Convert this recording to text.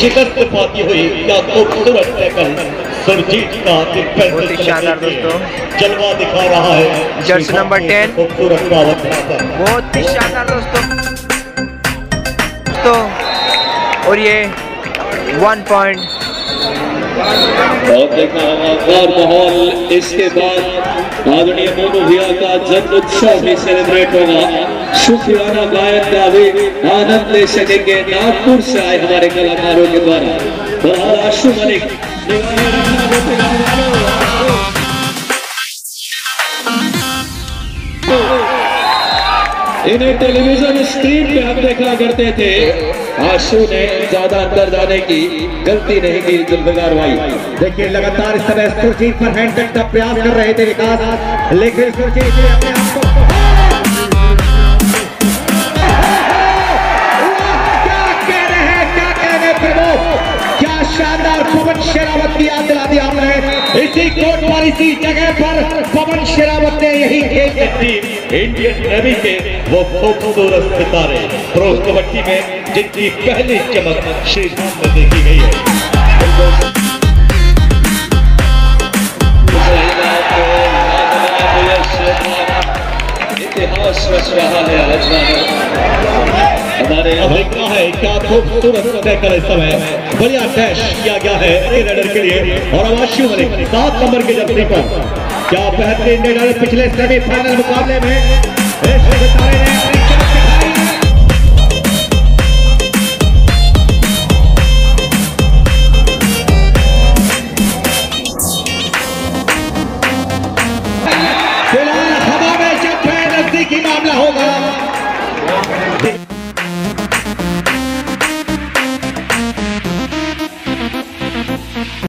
शिकस्त पाती हुई क्या खूबसूरत टैकल सुरजीत का बहुत ही शानदार दोस्तों जलवा दिखा रहा है जर्सी नंबर 10 खूबसूरत बावत बहुत ही शानदार दोस्तों तो और ये 1 पॉइंट और देखना होगा और माहौल इसके बाद आदरणीय मोनू भैया का जन्म उत्सव भी सेलिब्रेट होगा। शुक्राना गायन का भी आनंद ले सकेंगे नागपुर से आए हमारे कलाकारों के द्वारा। बहरहाल आशु मलिक इन्हें टेलीविजन स्क्रीन पे हम देखा करते थे। आशु ने ज्यादा अंदर जाने की गलती नहीं की जुल्फिकार भाई। देखिए लगातार इस तरह सुरजीत पर हैंड टच का प्रयास कर रहे थे विकास, लेकिन सुरजीत ने अपने आप को क्या कहने प्रभु, क्या शानदार पवन शेरावत की याद दिला दी आपने। इसी कोर्ट वाली सी जगह पर पवन शेरावत ने यही खेल टीम इंडियन नेवी के वो खूबसूरत सितारे प्रो कबड्डी में जिनकी पहली चमक श्रीलंका में देखी गई है। इतिहास रच रहा है आज हमारे देखना है क्या खूबसूरत टैकल इस समय बढ़िया डैश किया गया है रेडर के लिए। और आशु मलिक 7 नंबर के जर्सी पर क्या बेहतरीन रेडर पिछले सेमीफाइनल मुकाबले में